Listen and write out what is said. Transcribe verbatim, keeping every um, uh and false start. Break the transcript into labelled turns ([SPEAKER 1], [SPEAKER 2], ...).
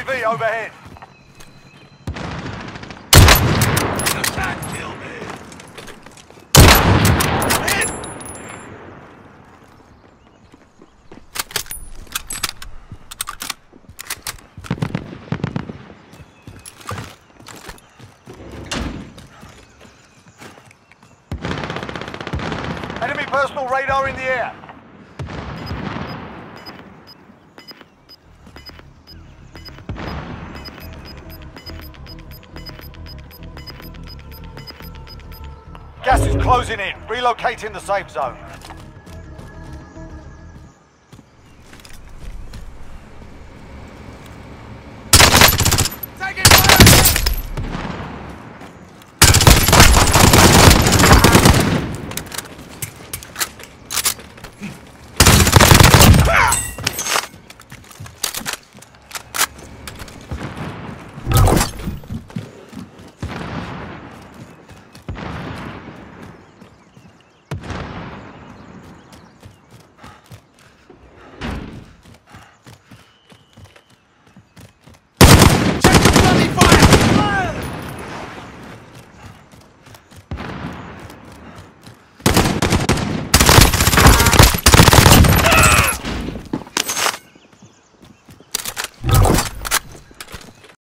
[SPEAKER 1] V overhead.
[SPEAKER 2] You can't kill me!
[SPEAKER 1] Enemy personal radar in the air. Gas is closing in. Relocating the safe zone.